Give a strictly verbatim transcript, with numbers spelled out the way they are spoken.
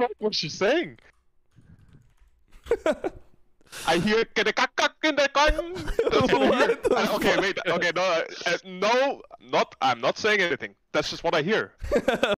fuck was she saying? I hear get a cock cock in the gun. That's what I hear. Uh, okay, wait. Okay, no, uh, no, not. I'm not saying anything. That's just what I hear.